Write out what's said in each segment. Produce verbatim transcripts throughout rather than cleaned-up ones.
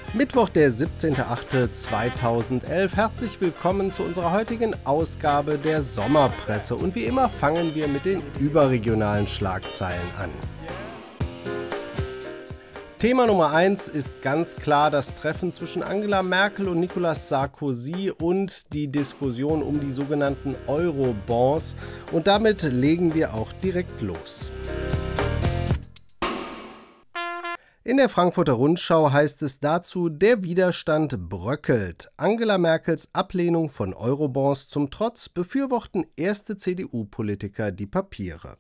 Mittwoch, der siebzehnter achter zweitausendelf. Herzlich willkommen zu unserer heutigen Ausgabe der Sommerpresse. Und wie immer fangen wir mit den überregionalen Schlagzeilen an. Thema Nummer eins ist ganz klar das Treffen zwischen Angela Merkel und Nicolas Sarkozy und die Diskussion um die sogenannten Euro-Bonds. Und damit legen wir auch direkt los. In der Frankfurter Rundschau heißt es dazu, der Widerstand bröckelt. Angela Merkels Ablehnung von Eurobonds zum Trotz befürworten erste C D U-Politiker die Papiere.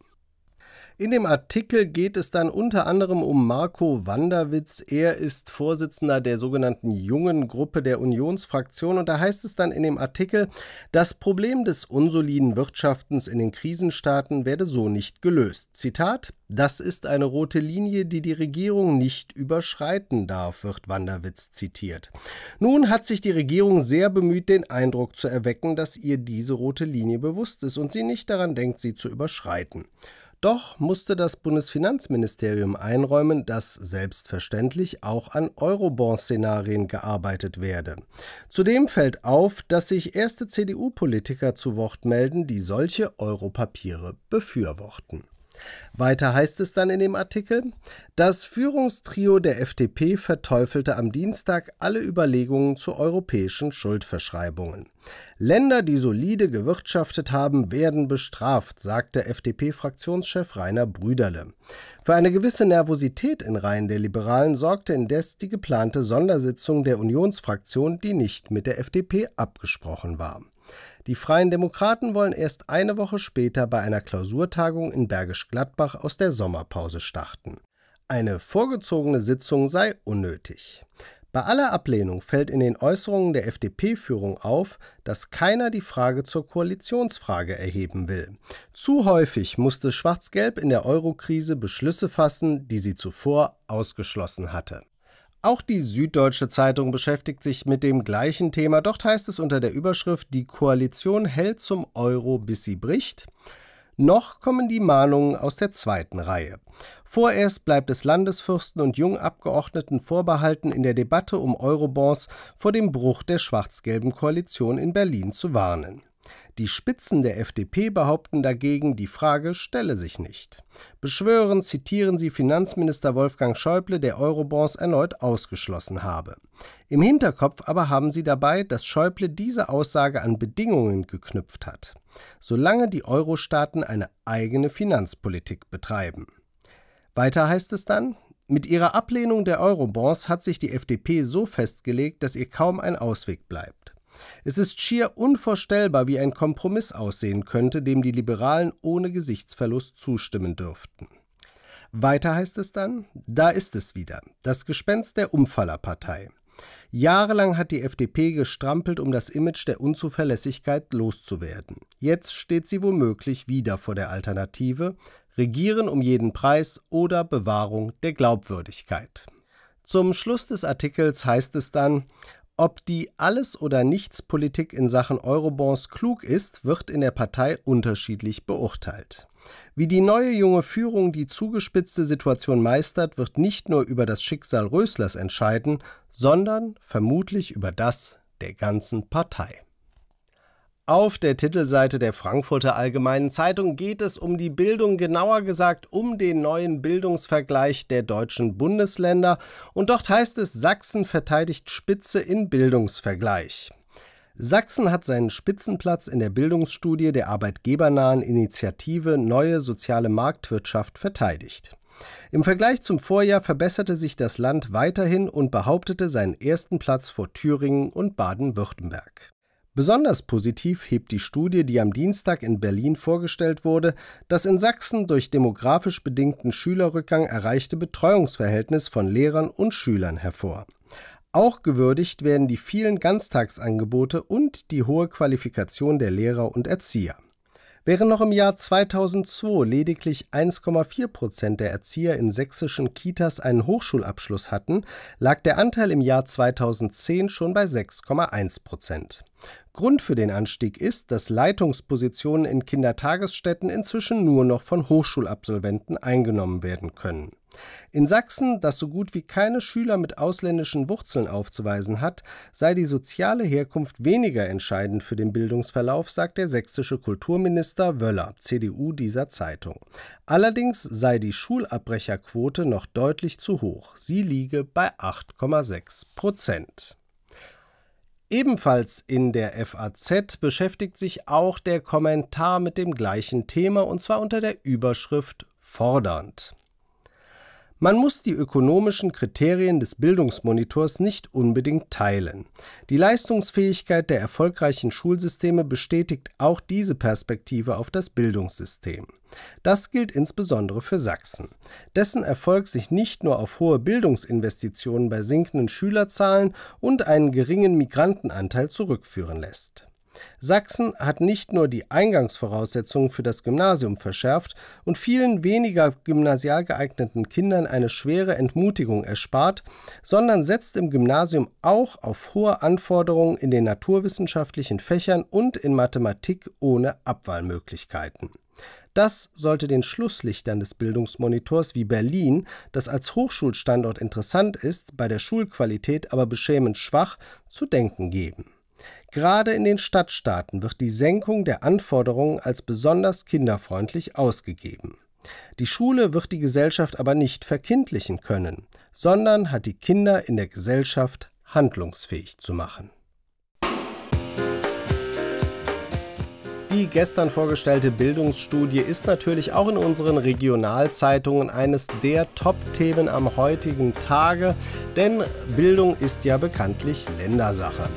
In dem Artikel geht es dann unter anderem um Marco Wanderwitz. Er ist Vorsitzender der sogenannten Jungen Gruppe der Unionsfraktion. Und da heißt es dann in dem Artikel, das Problem des unsoliden Wirtschaftens in den Krisenstaaten werde so nicht gelöst. Zitat: Das ist eine rote Linie, die die Regierung nicht überschreiten darf, wird Wanderwitz zitiert. Nun hat sich die Regierung sehr bemüht, den Eindruck zu erwecken, dass ihr diese rote Linie bewusst ist und sie nicht daran denkt, sie zu überschreiten. Doch musste das Bundesfinanzministerium einräumen, dass selbstverständlich auch an Eurobond-Szenarien gearbeitet werde. Zudem fällt auf, dass sich erste C D U-Politiker zu Wort melden, die solche Europapiere befürworten. Weiter heißt es dann in dem Artikel, das Führungstrio der F D P verteufelte am Dienstag alle Überlegungen zu europäischen Schuldverschreibungen. Länder, die solide gewirtschaftet haben, werden bestraft, sagte F D P-Fraktionschef Rainer Brüderle. Für eine gewisse Nervosität in Reihen der Liberalen sorgte indes die geplante Sondersitzung der Unionsfraktion, die nicht mit der F D P abgesprochen war. Die Freien Demokraten wollen erst eine Woche später bei einer Klausurtagung in Bergisch Gladbach aus der Sommerpause starten. Eine vorgezogene Sitzung sei unnötig. Bei aller Ablehnung fällt in den Äußerungen der F D P-Führung auf, dass keiner die Frage zur Koalitionsfrage erheben will. Zu häufig musste Schwarz-Gelb in der Euro-Krise Beschlüsse fassen, die sie zuvor ausgeschlossen hatte. Auch die Süddeutsche Zeitung beschäftigt sich mit dem gleichen Thema. Dort heißt es unter der Überschrift, die Koalition hält zum Euro, bis sie bricht. Noch kommen die Mahnungen aus der zweiten Reihe. Vorerst bleibt es Landesfürsten und Jungabgeordneten vorbehalten, in der Debatte um Eurobonds vor dem Bruch der schwarz-gelben Koalition in Berlin zu warnen. Die Spitzen der F D P behaupten dagegen, die Frage stelle sich nicht. Beschwören, zitieren sie Finanzminister Wolfgang Schäuble, der Eurobonds erneut ausgeschlossen habe. Im Hinterkopf aber haben sie dabei, dass Schäuble diese Aussage an Bedingungen geknüpft hat, solange die Euro-Staaten eine eigene Finanzpolitik betreiben. Weiter heißt es dann, mit ihrer Ablehnung der Eurobonds hat sich die F D P so festgelegt, dass ihr kaum ein Ausweg bleibt. Es ist schier unvorstellbar, wie ein Kompromiss aussehen könnte, dem die Liberalen ohne Gesichtsverlust zustimmen dürften. Weiter heißt es dann, da ist es wieder, das Gespenst der Umfallerpartei. Jahrelang hat die F D P gestrampelt, um das Image der Unzuverlässigkeit loszuwerden. Jetzt steht sie womöglich wieder vor der Alternative: Regieren um jeden Preis oder Bewahrung der Glaubwürdigkeit. Zum Schluss des Artikels heißt es dann, ob die Alles-oder-Nichts-Politik in Sachen Eurobonds klug ist, wird in der Partei unterschiedlich beurteilt. Wie die neue junge Führung die zugespitzte Situation meistert, wird nicht nur über das Schicksal Röslers entscheiden, sondern vermutlich über das der ganzen Partei. Auf der Titelseite der Frankfurter Allgemeinen Zeitung geht es um die Bildung, genauer gesagt um den neuen Bildungsvergleich der deutschen Bundesländer. Und dort heißt es, Sachsen verteidigt Spitze in Bildungsvergleich. Sachsen hat seinen Spitzenplatz in der Bildungsstudie der arbeitgebernahen Initiative Neue Soziale Marktwirtschaft verteidigt. Im Vergleich zum Vorjahr verbesserte sich das Land weiterhin und behauptete seinen ersten Platz vor Thüringen und Baden-Württemberg. Besonders positiv hebt die Studie, die am Dienstag in Berlin vorgestellt wurde, das in Sachsen durch demografisch bedingten Schülerrückgang erreichte Betreuungsverhältnis von Lehrern und Schülern hervor. Auch gewürdigt werden die vielen Ganztagsangebote und die hohe Qualifikation der Lehrer und Erzieher. Während noch im Jahr zweitausendzwei lediglich eins Komma vier Prozent der Erzieher in sächsischen Kitas einen Hochschulabschluss hatten, lag der Anteil im Jahr zweitausendzehn schon bei sechs Komma eins Prozent. Grund für den Anstieg ist, dass Leitungspositionen in Kindertagesstätten inzwischen nur noch von Hochschulabsolventen eingenommen werden können. In Sachsen, das so gut wie keine Schüler mit ausländischen Wurzeln aufzuweisen hat, sei die soziale Herkunft weniger entscheidend für den Bildungsverlauf, sagt der sächsische Kulturminister Wöller, C D U, dieser Zeitung. Allerdings sei die Schulabbrecherquote noch deutlich zu hoch. Sie liege bei acht Komma sechs Prozent. Ebenfalls in der F A Z beschäftigt sich auch der Kommentar mit dem gleichen Thema, und zwar unter der Überschrift »Fordernd«. Man muss die ökonomischen Kriterien des Bildungsmonitors nicht unbedingt teilen. Die Leistungsfähigkeit der erfolgreichen Schulsysteme bestätigt auch diese Perspektive auf das Bildungssystem. Das gilt insbesondere für Sachsen, dessen Erfolg sich nicht nur auf hohe Bildungsinvestitionen bei sinkenden Schülerzahlen und einen geringen Migrantenanteil zurückführen lässt. Sachsen hat nicht nur die Eingangsvoraussetzungen für das Gymnasium verschärft und vielen weniger gymnasial geeigneten Kindern eine schwere Entmutigung erspart, sondern setzt im Gymnasium auch auf hohe Anforderungen in den naturwissenschaftlichen Fächern und in Mathematik ohne Abwahlmöglichkeiten. Das sollte den Schlusslichtern des Bildungsmonitors wie Berlin, das als Hochschulstandort interessant ist, bei der Schulqualität aber beschämend schwach, zu denken geben. Gerade in den Stadtstaaten wird die Senkung der Anforderungen als besonders kinderfreundlich ausgegeben. Die Schule wird die Gesellschaft aber nicht verkindlichen können, sondern hat die Kinder in der Gesellschaft handlungsfähig zu machen. Die gestern vorgestellte Bildungsstudie ist natürlich auch in unseren Regionalzeitungen eines der Top-Themen am heutigen Tage, denn Bildung ist ja bekanntlich Ländersache.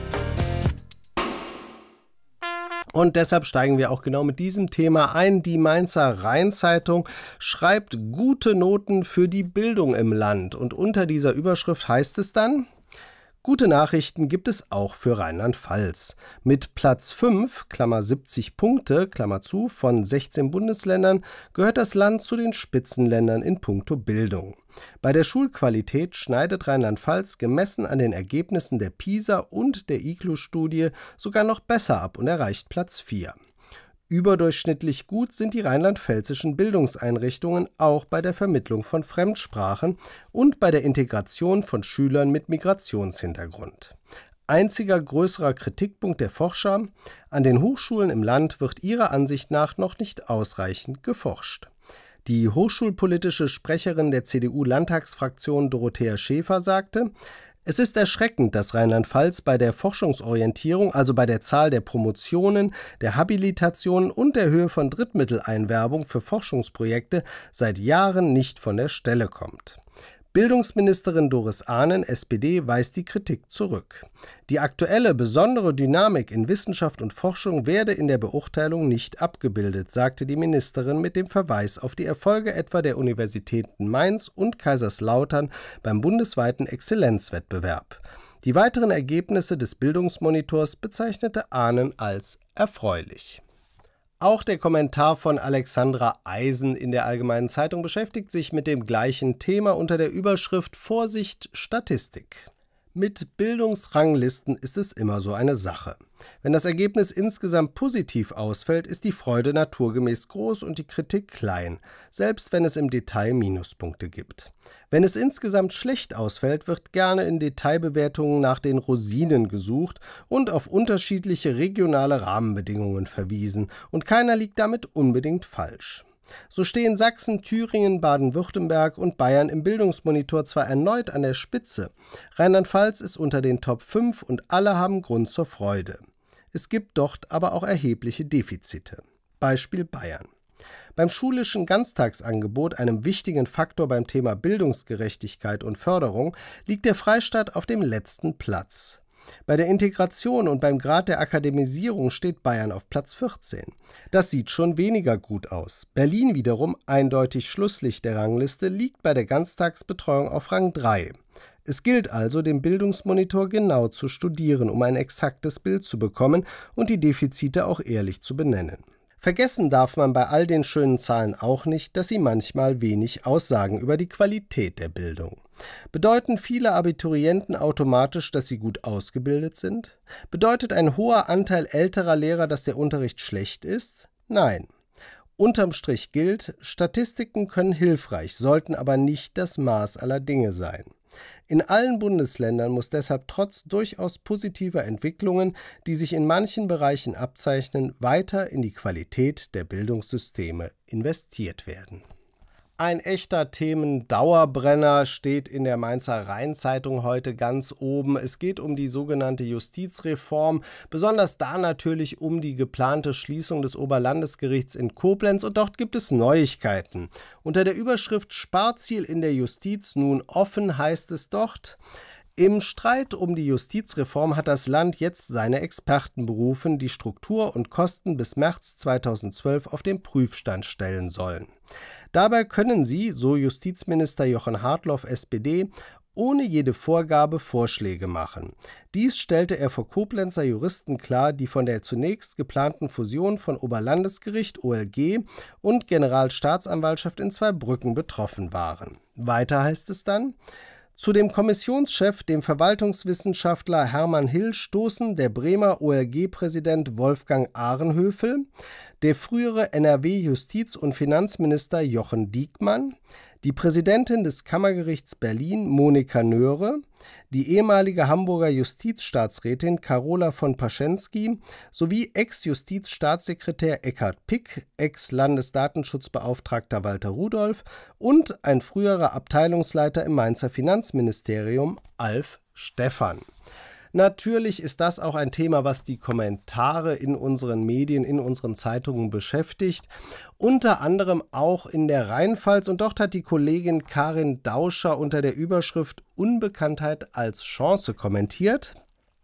Und deshalb steigen wir auch genau mit diesem Thema ein. Die Mainzer Rhein-Zeitung schreibt gute Noten für die Bildung im Land. Und unter dieser Überschrift heißt es dann: Gute Nachrichten gibt es auch für Rheinland-Pfalz. Mit Platz fünf, Klammer siebzig Punkte, Klammer zu, von sechzehn Bundesländern gehört das Land zu den Spitzenländern in puncto Bildung. Bei der Schulqualität schneidet Rheinland-Pfalz gemessen an den Ergebnissen der PISA und der I G L U-Studie sogar noch besser ab und erreicht Platz vier. Überdurchschnittlich gut sind die rheinland-pfälzischen Bildungseinrichtungen auch bei der Vermittlung von Fremdsprachen und bei der Integration von Schülern mit Migrationshintergrund. Einziger größerer Kritikpunkt der Forscher: An den Hochschulen im Land wird ihrer Ansicht nach noch nicht ausreichend geforscht. Die hochschulpolitische Sprecherin der C D U-Landtagsfraktion Dorothea Schäfer sagte: Es ist erschreckend, dass Rheinland-Pfalz bei der Forschungsorientierung, also bei der Zahl der Promotionen, der Habilitationen und der Höhe von Drittmitteleinwerbung für Forschungsprojekte seit Jahren nicht von der Stelle kommt. Bildungsministerin Doris Ahnen, S P D, weist die Kritik zurück. Die aktuelle besondere Dynamik in Wissenschaft und Forschung werde in der Beurteilung nicht abgebildet, sagte die Ministerin mit dem Verweis auf die Erfolge etwa der Universitäten Mainz und Kaiserslautern beim bundesweiten Exzellenzwettbewerb. Die weiteren Ergebnisse des Bildungsmonitors bezeichnete Ahnen als erfreulich. Auch der Kommentar von Alexandra Eisen in der Allgemeinen Zeitung beschäftigt sich mit dem gleichen Thema unter der Überschrift Vorsicht Statistik. Mit Bildungsranglisten ist es immer so eine Sache. Wenn das Ergebnis insgesamt positiv ausfällt, ist die Freude naturgemäß groß und die Kritik klein, selbst wenn es im Detail Minuspunkte gibt. Wenn es insgesamt schlecht ausfällt, wird gerne in Detailbewertungen nach den Rosinen gesucht und auf unterschiedliche regionale Rahmenbedingungen verwiesen, und keiner liegt damit unbedingt falsch. So stehen Sachsen, Thüringen, Baden-Württemberg und Bayern im Bildungsmonitor zwar erneut an der Spitze, Rheinland-Pfalz ist unter den Top fünf und alle haben Grund zur Freude. Es gibt dort aber auch erhebliche Defizite. Beispiel Bayern. Beim schulischen Ganztagsangebot, einem wichtigen Faktor beim Thema Bildungsgerechtigkeit und Förderung, liegt der Freistaat auf dem letzten Platz. Bei der Integration und beim Grad der Akademisierung steht Bayern auf Platz vierzehn. Das sieht schon weniger gut aus. Berlin wiederum, eindeutig Schlusslicht der Rangliste, liegt bei der Ganztagsbetreuung auf Rang drei. Es gilt also, den Bildungsmonitor genau zu studieren, um ein exaktes Bild zu bekommen und die Defizite auch ehrlich zu benennen. Vergessen darf man bei all den schönen Zahlen auch nicht, dass sie manchmal wenig aussagen über die Qualität der Bildung. Bedeuten viele Abiturienten automatisch, dass sie gut ausgebildet sind? Bedeutet ein hoher Anteil älterer Lehrer, dass der Unterricht schlecht ist? Nein. Unterm Strich gilt, Statistiken können hilfreich, sollten aber nicht das Maß aller Dinge sein. In allen Bundesländern muss deshalb trotz durchaus positiver Entwicklungen, die sich in manchen Bereichen abzeichnen, weiter in die Qualität der Bildungssysteme investiert werden. Ein echter Themendauerbrenner steht in der Mainzer Rhein-Zeitung heute ganz oben. Es geht um die sogenannte Justizreform, besonders da natürlich um die geplante Schließung des Oberlandesgerichts in Koblenz, und dort gibt es Neuigkeiten. Unter der Überschrift Sparziel in der Justiz nun offen heißt es dort: Im Streit um die Justizreform hat das Land jetzt seine Experten berufen, die Struktur und Kosten bis März zweitausendzwölf auf den Prüfstand stellen sollen. Dabei können sie, so Justizminister Jochen Hartloff, S P D, ohne jede Vorgabe Vorschläge machen. Dies stellte er vor Koblenzer Juristen klar, die von der zunächst geplanten Fusion von Oberlandesgericht O L G und Generalstaatsanwaltschaft in Zweibrücken betroffen waren. Weiter heißt es dann: Zu dem Kommissionschef, dem Verwaltungswissenschaftler Hermann Hill, stoßen der Bremer O L G-Präsident Wolfgang Ahrenhöfel, der frühere N R W-Justiz- und Finanzminister Jochen Diekmann, die Präsidentin des Kammergerichts Berlin Monika Nöhre, die ehemalige Hamburger Justizstaatsrätin Carola von Paschensky sowie Ex-Justizstaatssekretär Eckhard Pick, Ex-Landesdatenschutzbeauftragter Walter Rudolph und ein früherer Abteilungsleiter im Mainzer Finanzministerium Alf Stephan. Natürlich ist das auch ein Thema, was die Kommentare in unseren Medien, in unseren Zeitungen beschäftigt. Unter anderem auch in der Rheinpfalz. Und dort hat die Kollegin Karin Dauscher unter der Überschrift Unbekanntheit als Chance kommentiert: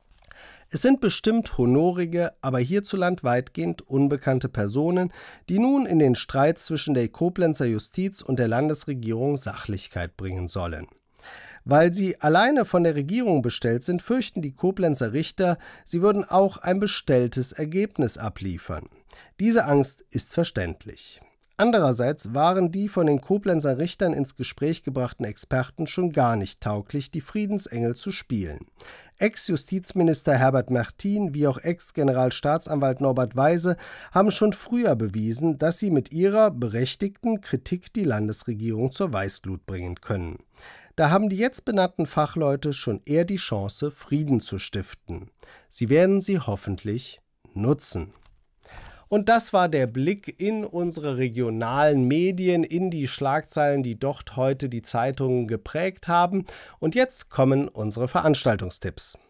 Es sind bestimmt honorige, aber hierzuland weitgehend unbekannte Personen, die nun in den Streit zwischen der Koblenzer Justiz und der Landesregierung Sachlichkeit bringen sollen. Weil sie alleine von der Regierung bestellt sind, fürchten die Koblenzer Richter, sie würden auch ein bestelltes Ergebnis abliefern. Diese Angst ist verständlich. Andererseits waren die von den Koblenzer Richtern ins Gespräch gebrachten Experten schon gar nicht tauglich, die Friedensengel zu spielen. Ex-Justizminister Herbert Martin wie auch Ex-Generalstaatsanwalt Norbert Weise haben schon früher bewiesen, dass sie mit ihrer berechtigten Kritik die Landesregierung zur Weißglut bringen können. Da haben die jetzt benannten Fachleute schon eher die Chance, Frieden zu stiften. Sie werden sie hoffentlich nutzen. Und das war der Blick in unsere regionalen Medien, in die Schlagzeilen, die dort heute die Zeitungen geprägt haben. Und jetzt kommen unsere Veranstaltungstipps.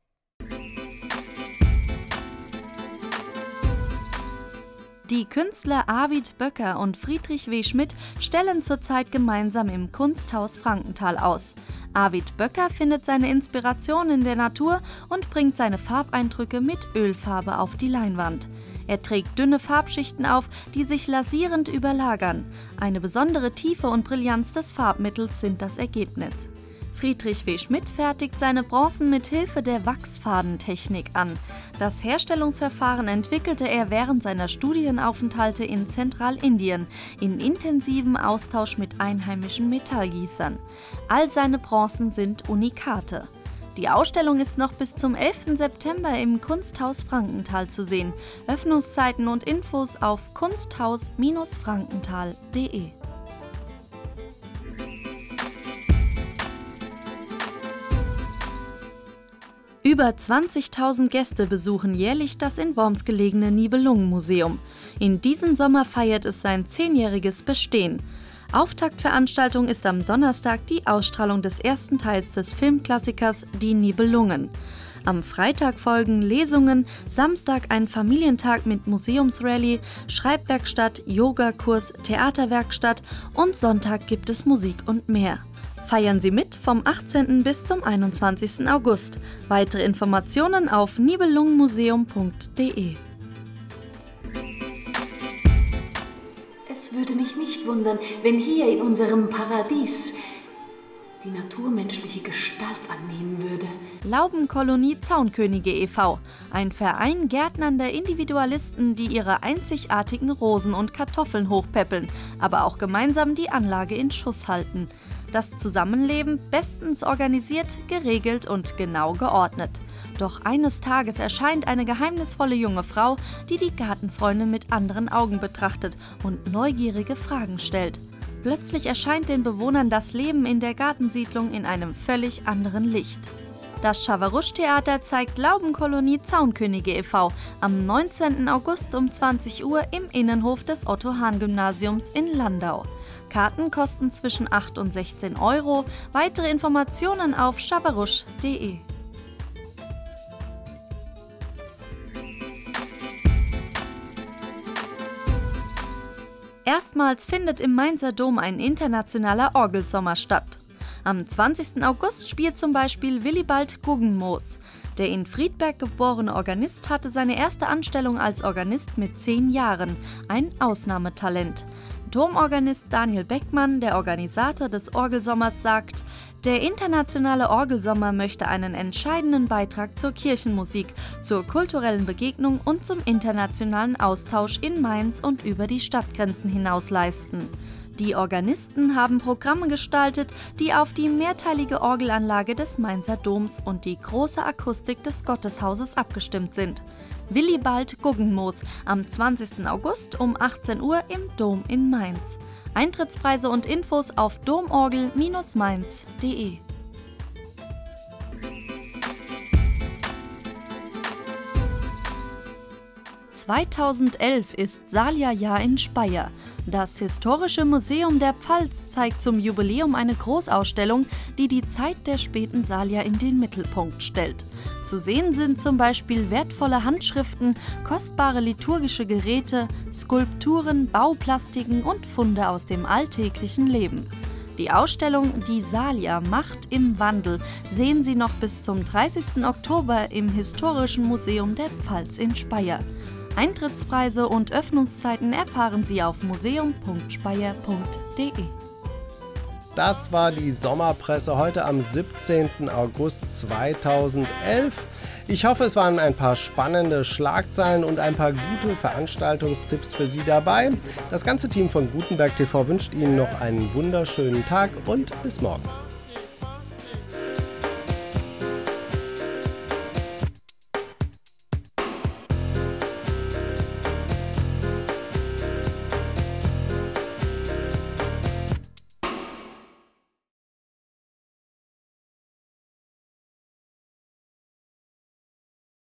Die Künstler Arvid Böcker und Friedrich W. Schmidt stellen zurzeit gemeinsam im Kunsthaus Frankenthal aus. Arvid Böcker findet seine Inspiration in der Natur und bringt seine Farbeindrücke mit Ölfarbe auf die Leinwand. Er trägt dünne Farbschichten auf, die sich lasierend überlagern. Eine besondere Tiefe und Brillanz des Farbmittels sind das Ergebnis. Friedrich W. Schmidt fertigt seine Bronzen mit Hilfe der Wachsfadentechnik an. Das Herstellungsverfahren entwickelte er während seiner Studienaufenthalte in Zentralindien in intensivem Austausch mit einheimischen Metallgießern. All seine Bronzen sind Unikate. Die Ausstellung ist noch bis zum elften September im Kunsthaus Frankenthal zu sehen. Öffnungszeiten und Infos auf kunsthaus Bindestrich frankenthal punkt de. Über zwanzigtausend Gäste besuchen jährlich das in Worms gelegene Nibelungenmuseum. In diesem Sommer feiert es sein zehnjähriges Bestehen. Auftaktveranstaltung ist am Donnerstag die Ausstrahlung des ersten Teils des Filmklassikers Die Nibelungen. Am Freitag folgen Lesungen, Samstag ein Familientag mit Museumsrallye, Schreibwerkstatt, Yogakurs, Theaterwerkstatt und Sonntag gibt es Musik und mehr. Feiern Sie mit vom achtzehnten bis zum einundzwanzigsten August. Weitere Informationen auf nibelungenmuseum punkt de. Es würde mich nicht wundern, wenn hier in unserem Paradies die Natur menschliche Gestalt annehmen würde. Laubenkolonie Zaunkönige e V, ein Verein gärtnernder Individualisten, die ihre einzigartigen Rosen und Kartoffeln hochpäppeln, aber auch gemeinsam die Anlage in Schuss halten. Das Zusammenleben bestens organisiert, geregelt und genau geordnet. Doch eines Tages erscheint eine geheimnisvolle junge Frau, die die Gartenfreunde mit anderen Augen betrachtet und neugierige Fragen stellt. Plötzlich erscheint den Bewohnern das Leben in der Gartensiedlung in einem völlig anderen Licht. Das Schawarusch-Theater zeigt Laubenkolonie Zaunkönige e V am neunzehnten August um zwanzig Uhr im Innenhof des Otto-Hahn-Gymnasiums in Landau. Karten kosten zwischen acht und sechzehn Euro. Weitere Informationen auf schawarusch punkt de. Erstmals findet im Mainzer Dom ein internationaler Orgelsommer statt. Am zwanzigsten August spielt zum Beispiel Willibald Guggenmoos. Der in Friedberg geborene Organist hatte seine erste Anstellung als Organist mit zehn Jahren, ein Ausnahmetalent. Domorganist Daniel Beckmann, der Organisator des Orgelsommers, sagt: Der internationale Orgelsommer möchte einen entscheidenden Beitrag zur Kirchenmusik, zur kulturellen Begegnung und zum internationalen Austausch in Mainz und über die Stadtgrenzen hinaus leisten. Die Organisten haben Programme gestaltet, die auf die mehrteilige Orgelanlage des Mainzer Doms und die große Akustik des Gotteshauses abgestimmt sind. Willibald Guggenmoos am zwanzigsten August um achtzehn Uhr im Dom in Mainz. Eintrittspreise und Infos auf domorgel Bindestrich mainz punkt de. zweitausendelf ist Salja-Jahr in Speyer. Das Historische Museum der Pfalz zeigt zum Jubiläum eine Großausstellung, die die Zeit der späten Salier in den Mittelpunkt stellt. Zu sehen sind zum Beispiel wertvolle Handschriften, kostbare liturgische Geräte, Skulpturen, Bauplastiken und Funde aus dem alltäglichen Leben. Die Ausstellung Die Salier – Macht im Wandel sehen Sie noch bis zum dreißigsten Oktober im Historischen Museum der Pfalz in Speyer. Eintrittspreise und Öffnungszeiten erfahren Sie auf museum punkt speyer punkt de. Das war die Sommerpresse heute am siebzehnten August zweitausendelf. Ich hoffe, es waren ein paar spannende Schlagzeilen und ein paar gute Veranstaltungstipps für Sie dabei. Das ganze Team von Gutenberg T V wünscht Ihnen noch einen wunderschönen Tag und bis morgen.